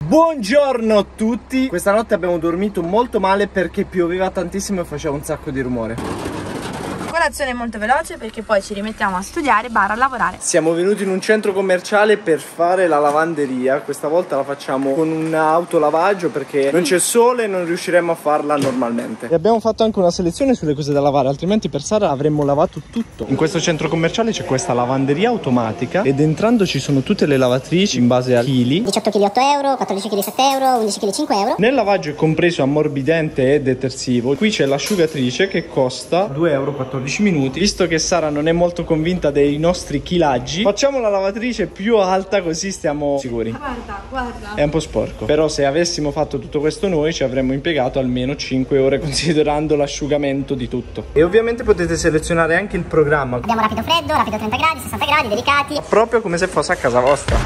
Buongiorno a tutti. Questa notte abbiamo dormito molto male perché pioveva tantissimo e faceva un sacco di rumore. Colazione molto veloce perché poi ci rimettiamo a studiare a lavorare. Siamo venuti in un centro commerciale per fare la lavanderia. Questa volta la facciamo con un autolavaggio perché non c'è sole e non riusciremo a farla normalmente. E abbiamo fatto anche una selezione sulle cose da lavare, altrimenti per Sara avremmo lavato tutto. In questo centro commerciale c'è questa lavanderia automatica ed entrando ci sono tutte le lavatrici in base a chili. 18 kg 8 euro, 14 kg 7 euro, 11 kg 5 euro. Nel lavaggio è compreso ammorbidente e detersivo. Qui c'è l'asciugatrice che costa 2 euro 14 minuti. Visto che Sara non è molto convinta dei nostri chilaggi, facciamo la lavatrice più alta così stiamo sicuri. Guarda. È un po' sporco, però se avessimo fatto tutto questo noi ci avremmo impiegato almeno 5 ore considerando l'asciugamento di tutto. E ovviamente potete selezionare anche il programma. Abbiamo rapido freddo, rapido 30 gradi, 60 gradi, delicati. Proprio come se fosse a casa vostra.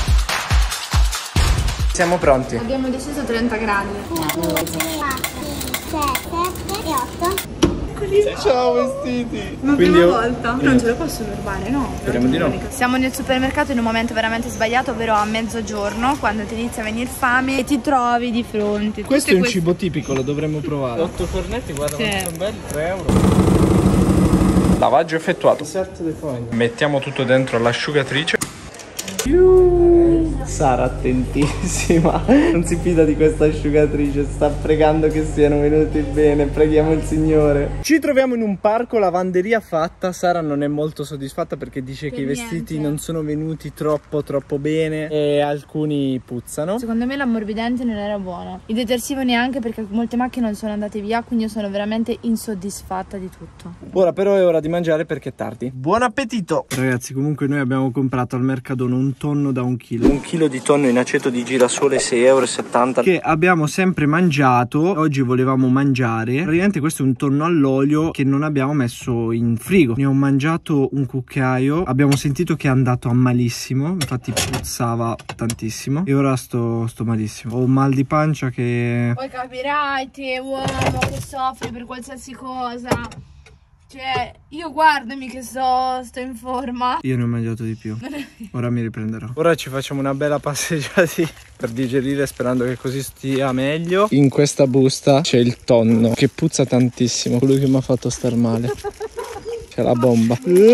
Siamo pronti. Abbiamo deciso 30 gradi. 1, 2, 3, 4, 5, 6, 7 e 8. Ciao vestiti. Ma prima volta? Non ce lo possono rubare, no? Speriamo di no. Siamo nel supermercato in un momento veramente sbagliato, ovvero a mezzogiorno, quando ti inizia a venire fame e ti trovi di fronte. Questo è un cibo tipico, lo dovremmo provare. 8 cornetti, guarda quanto sono belli, 3 euro. Lavaggio effettuato. Mettiamo tutto dentro all'asciugatrice. Sara attentissima, non si fida di questa asciugatrice, sta pregando che siano venuti bene, preghiamo il Signore. Ci troviamo in un parco, lavanderia fatta. Sara non è molto soddisfatta perché dice che i vestiti non sono venuti troppo bene e alcuni puzzano. Secondo me l'ammorbidente non era buono, il detersivo neanche, perché molte macchine non sono andate via, quindi io sono veramente insoddisfatta di tutto. Ora però è ora di mangiare perché è tardi. Buon appetito! Ragazzi, comunque noi abbiamo comprato al Mercadona un tonno da 1 chilo. 1 chilo di tonno in aceto di girasole 6,70 euro. Che abbiamo sempre mangiato. Oggi volevamo mangiare. Praticamente questo è un tonno all'olio che non abbiamo messo in frigo. Ne ho mangiato un cucchiaio. Abbiamo sentito che è andato a malissimo. Infatti puzzava tantissimo. E ora sto malissimo. Ho un mal di pancia che... Poi capirai te, uomo, che soffri per qualsiasi cosa. Cioè, io guardami che sto in forma. Io ne ho mangiato di più. Ora mi riprenderò. Ora ci facciamo una bella passeggiata per digerire, sperando che così stia meglio. In questa busta c'è il tonno che puzza tantissimo. Quello che mi ha fatto star male. C'è la bomba.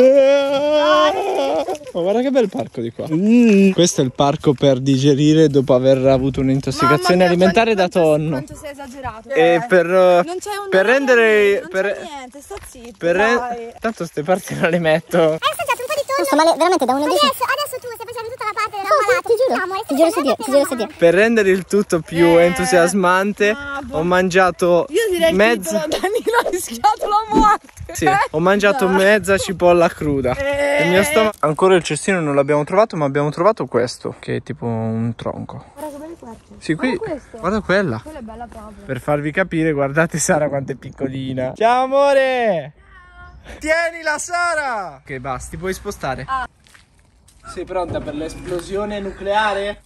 Ma guarda che bel parco di qua. Questo è il parco per digerire dopo aver avuto un'intossicazione alimentare da tonno. Quanto sei esagerato. E per rendere... Non c'è niente, sta zitto. Tanto ste parti non le metto. Hai assaggiato un po' di tonno? Sto male veramente da 1 a 10. Adesso tu stai facendo tutta la parte dell'ammalato. Ti giuro su Dio, ti giuro su Dio. Per rendere il tutto più entusiasmante ho mangiato mezzo... Danilo ha rischiato la morte. Sì, ho mangiato mezza cipolla cruda. Il mio stomaco... Ancora il cestino non l'abbiamo trovato, ma abbiamo trovato questo, che è tipo un tronco. Guarda che bello questo. Sì, qui... Guarda quella. Quella è bella proprio. Per farvi capire, guardate Sara quanto è piccolina. Ciao amore! Tienila Sara! Ok, basta, ti puoi spostare. Sei pronta per l'esplosione nucleare?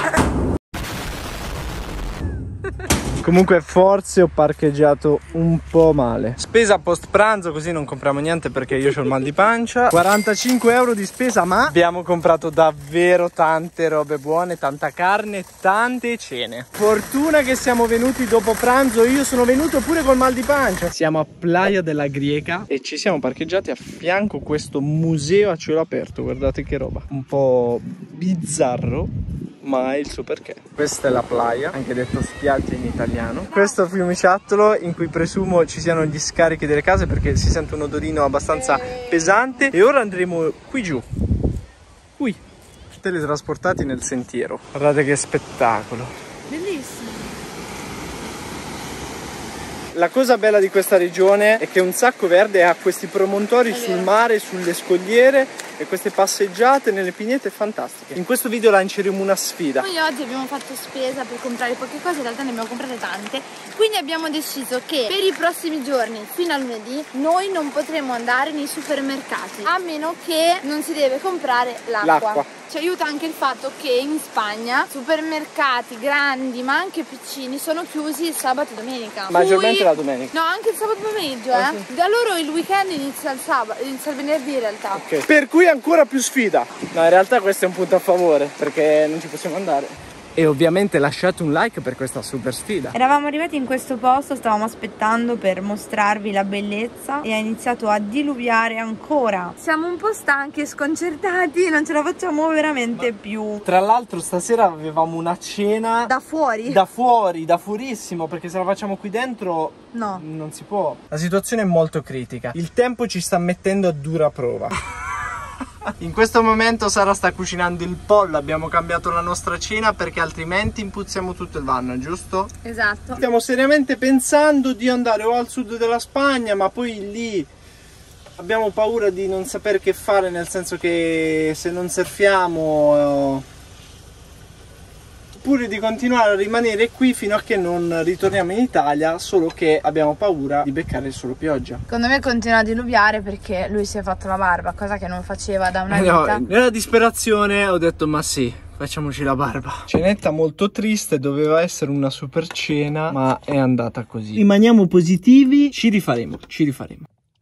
Comunque forse ho parcheggiato un po' male. Spesa post pranzo, così non compriamo niente perché io ho il mal di pancia. 45 euro di spesa, ma abbiamo comprato davvero tante robe buone, tanta carne, tante cene. Fortuna che siamo venuti dopo pranzo, io sono venuto pure col mal di pancia. Siamo a Playa della Grieca e ci siamo parcheggiati a fianco questo museo a cielo aperto. Guardate che roba, un po' bizzarro, ma è il suo perché. Questa è la playa, anche detto spiaggia in italiano. Questo fiumiciattolo in cui presumo ci siano gli scarichi delle case perché si sente un odorino abbastanza pesante. E ora andremo qui giù, qui, teletrasportati nel sentiero. Guardate che spettacolo, Bellissimo. La cosa bella di questa regione è che è un sacco verde e ha questi promontori sul mare, sulle scogliere e queste passeggiate nelle pinete fantastiche. In questo video lanceremo una sfida. Noi oggi abbiamo fatto spesa per comprare poche cose, in realtà ne abbiamo comprate tante, quindi abbiamo deciso che per i prossimi giorni, fino a lunedì, noi non potremo andare nei supermercati, a meno che non si deve comprare l'acqua. Ci aiuta anche il fatto che in Spagna supermercati grandi ma anche piccini sono chiusi il sabato e domenica. Maggiormente la domenica. No, anche il sabato pomeriggio, Sì. Da loro il weekend inizia il sabato, inizia il venerdì in realtà. Ok. Per cui ancora più sfida. No, in realtà questo è un punto a favore perché non ci possiamo andare. E ovviamente lasciate un like per questa super sfida. Eravamo arrivati in questo posto, stavamo aspettando per mostrarvi la bellezza e ha iniziato a diluviare ancora. Siamo un po' stanchi e sconcertati, non ce la facciamo veramente più. Tra l'altro stasera avevamo una cena Da fuori? Da fuori, da fuorissimo, perché se la facciamo qui dentro no, non si può. La situazione è molto critica. Il tempo ci sta mettendo a dura prova. In questo momento Sara sta cucinando il pollo, abbiamo cambiato la nostra cena perché altrimenti impuzziamo tutto il van, giusto? esatto. Stiamo seriamente pensando di andare o al sud della Spagna, ma poi lì abbiamo paura di non sapere che fare, nel senso che se non surfiamo, oppure di continuare a rimanere qui fino a che non ritorniamo in Italia, solo che abbiamo paura di beccare solo pioggia. Secondo me continua a diluviare perché lui si è fatto la barba, cosa che non faceva da una vita. Nella disperazione ho detto ma sì, facciamoci la barba. Cenetta molto triste, doveva essere una super cena, ma è andata così. Rimaniamo positivi, ci rifaremo, ci rifaremo.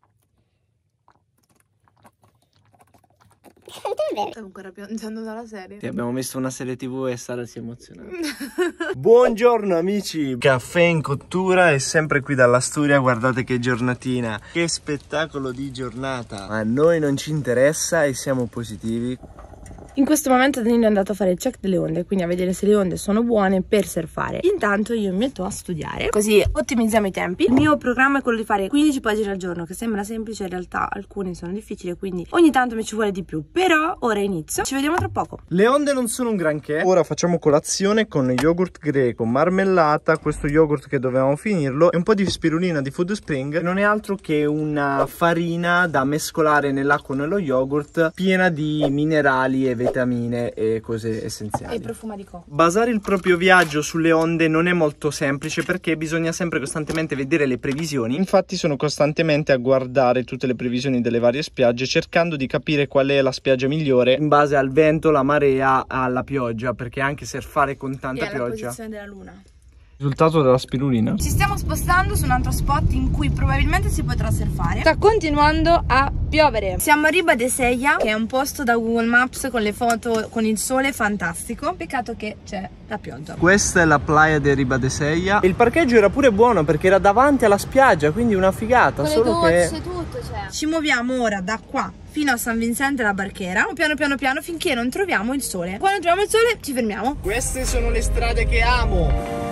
Stiamo ancora piangendo dalla serie. Ti abbiamo messo una serie TV e Sara si è emozionata. Buongiorno amici, caffè in cottura e sempre qui dall'Asturia. Guardate che giornatina, che spettacolo di giornata. Ma a noi non ci interessa e siamo positivi. In questo momento Danilo è andato a fare il check delle onde, quindi a vedere se le onde sono buone per surfare. Intanto io mi metto a studiare, così ottimizziamo i tempi. Il mio programma è quello di fare 15 pagine al giorno, che sembra semplice, in realtà alcune sono difficili, quindi ogni tanto mi ci vuole di più. Però ora inizio, ci vediamo tra poco. Le onde non sono un granché. Ora facciamo colazione con yogurt greco, marmellata, questo yogurt che dovevamo finirlo, e un po' di spirulina di Food Spring. Non è altro che una farina da mescolare nell'acqua e nello yogurt, piena di minerali e vitamine e cose essenziali. E profuma di cocco. Basare il proprio viaggio sulle onde non è molto semplice perché bisogna sempre costantemente vedere le previsioni. Infatti sono costantemente a guardare tutte le previsioni delle varie spiagge, cercando di capire qual è la spiaggia migliore in base al vento, la marea, alla pioggia, perché anche surfare con tanta pioggia. La posizione della luna. Risultato della spirulina. Ci stiamo spostando su un altro spot in cui probabilmente si potrà surfare. Sta continuando a piovere. Siamo a Riba de Sella, che è un posto da Google Maps con le foto con il sole fantastico. Peccato che c'è la pioggia. Questa è la playa di Riba de Sella. Il parcheggio era pure buono perché era davanti alla spiaggia, quindi una figata. Con solo le che docce, tutto c'è. Ci muoviamo ora da qua fino a San Vincente la Barchera, piano finché non troviamo il sole. Quando troviamo il sole ci fermiamo. queste sono le strade che amo.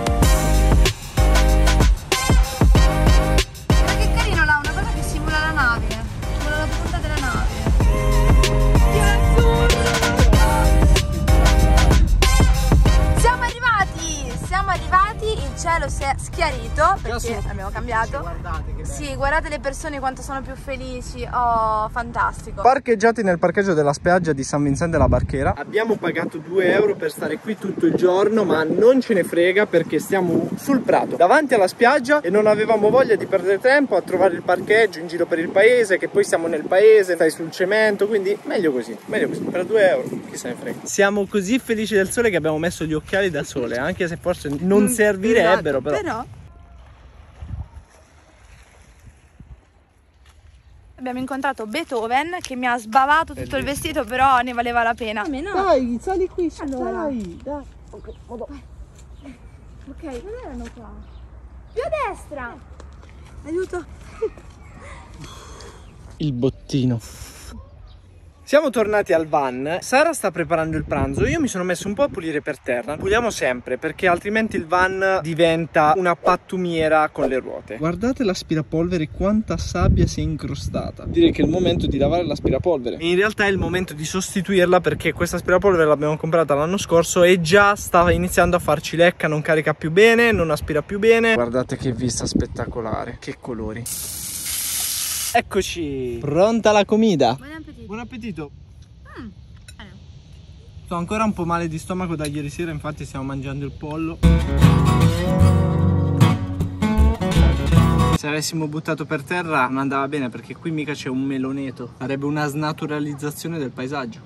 Il cielo si è schiarito perché abbiamo cambiato. Guardate che bello. Sì, guardate le persone quanto sono più felici. Oh, fantastico. Parcheggiati nel parcheggio della spiaggia di San Vincente della Barchera. Abbiamo pagato 2 euro per stare qui tutto il giorno, ma non ce ne frega perché stiamo sul prato davanti alla spiaggia e non avevamo voglia di perdere tempo a trovare il parcheggio in giro per il paese, che poi siamo nel paese, stai sul cemento, quindi meglio così, per 2 euro, chi se ne frega. Siamo così felici del sole che abbiamo messo gli occhiali da sole, anche se forse non servirebbero, però. Abbiamo incontrato Beethoven che mi ha sbavato tutto il vestito, però ne valeva la pena. Dai, sali qui, allora. dai. Ok, non erano qua. Più a destra. Aiuto. Il bottino. Siamo tornati al van, Sara sta preparando il pranzo, io mi sono messo un po' a pulire per terra. Puliamo sempre perché altrimenti il van diventa una pattumiera con le ruote. Guardate l'aspirapolvere, quanta sabbia si è incrostata. Direi che è il momento di lavare l'aspirapolvere. In realtà è il momento di sostituirla perché questa aspirapolvere l'abbiamo comprata l'anno scorso e già stava iniziando a farci lecca, non carica più bene, non aspira più bene. Guardate che vista spettacolare, che colori. Eccoci, pronta la comida. Buon appetito. Buon appetito. Sto ancora un po' male di stomaco da ieri sera, infatti stiamo mangiando il pollo. Se avessimo buttato per terra non andava bene perché qui mica c'è un meloneto. Sarebbe una snaturalizzazione del paesaggio.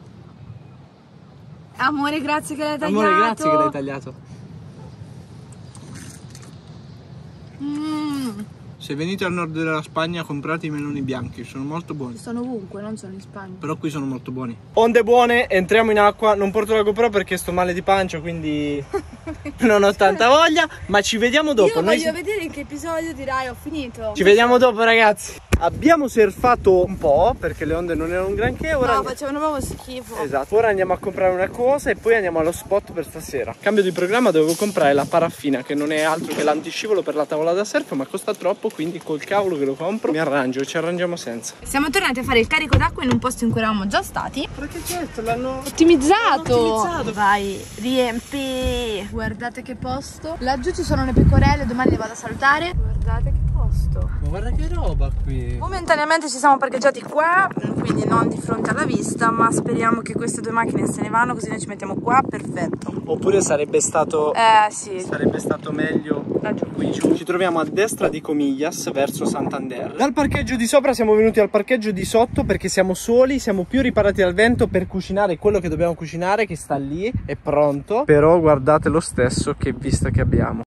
Amore, grazie che l'hai tagliato. Amore, grazie che l'hai tagliato. Se venite al nord della Spagna comprate i meloni bianchi, sono molto buoni. Sono ovunque, non sono in Spagna. Però qui sono molto buoni. Onde buone, entriamo in acqua. Non porto la GoPro perché sto male di pancia, quindi non ho tanta voglia. Ma ci vediamo dopo. Io voglio vedere in che episodio dirai ho finito. Ci vediamo dopo, ragazzi. Abbiamo surfato un po' perché le onde non erano un granché. Ora no, facevano proprio schifo. Esatto. Ora andiamo a comprare una cosa e poi andiamo allo spot per stasera. Cambio di programma, dovevo comprare la paraffina, che non è altro che l'antiscivolo per la tavola da surf, ma costa troppo, quindi col cavolo che lo compro mi arrangio, ci arrangiamo senza. Siamo tornati a fare il carico d'acqua in un posto in cui eravamo già stati. Perché certo, l'hanno ottimizzato. Vai, riempi. Guardate che posto. Laggiù ci sono le pecorelle, domani le vado a salutare. Guardate che posto. Ma guarda che roba qui. Momentaneamente ci siamo parcheggiati qua, quindi non di fronte alla vista, ma speriamo che queste due macchine se ne vanno, così noi ci mettiamo qua, perfetto. Oppure sarebbe stato sì. Sarebbe stato meglio laggiù. qui. Ci troviamo a destra di Comillas verso Santander. Dal parcheggio di sopra siamo venuti al parcheggio di sotto perché siamo soli, siamo più riparati dal vento per cucinare quello che dobbiamo cucinare, che sta lì, è pronto. Però guardate lo stesso che vista che abbiamo.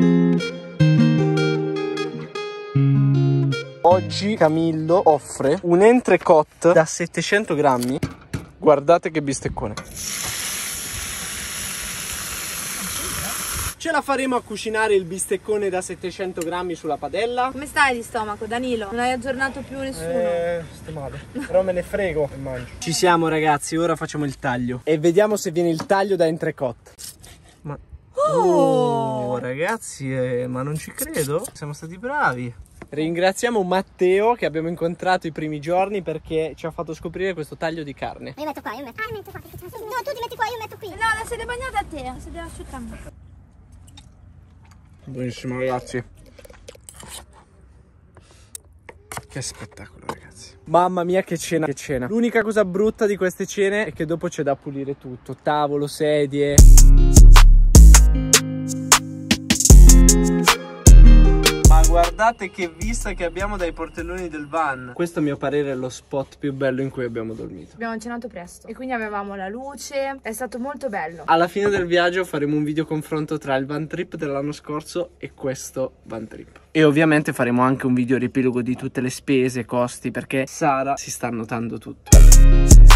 Oggi Camillo offre un entrecôte da 700 grammi. Guardate che bisteccone. Ce la faremo a cucinare il bisteccone da 700 grammi sulla padella? Come stai di stomaco, Danilo? Non hai aggiornato più nessuno? Sto male. Però me ne frego e mangio. Ci siamo, ragazzi, ora facciamo il taglio. E vediamo se viene il taglio da entrecôte. Ma... Oh, ragazzi, ma non ci credo. Siamo stati bravi. Ringraziamo Matteo che abbiamo incontrato i primi giorni perché ci ha fatto scoprire questo taglio di carne. Io metto qua, io metto. Ah, metto qua. No, tu ti metti qua, io metto qui. No, la sede bagnata a te, la sede asciutta a me. Buonissimo, ragazzi. Che spettacolo, ragazzi. Mamma mia, che cena, che cena. L'unica cosa brutta di queste cene è che dopo c'è da pulire tutto. Tavolo, sedie. Ma guardate che vista che abbiamo dai portelloni del van. Questo a mio parere è lo spot più bello in cui abbiamo dormito. Abbiamo cenato presto e quindi avevamo la luce, è stato molto bello. Alla fine del viaggio faremo un video confronto tra il van trip dell'anno scorso e questo van trip. E ovviamente faremo anche un video riepilogo di tutte le spese, costi, perché Sara si sta annotando tutto.